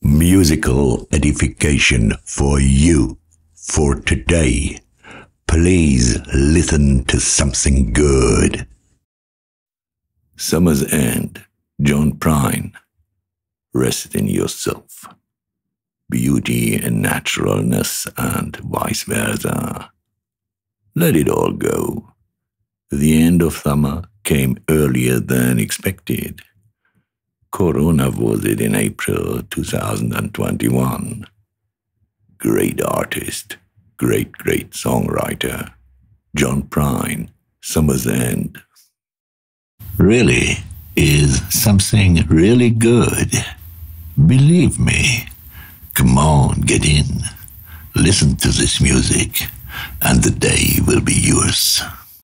musical edification for you for today. Please listen to something good. Summer's End, John Prine. Rest in yourself. Beauty and naturalness and vice versa. Let it all go. The end of summer came earlier than expected. Corona was it in April 2021. Great artist, great songwriter, John Prine, Summer's End. Really is something really good. Believe me. Come on, get in. Listen to this music, and the day will be yours.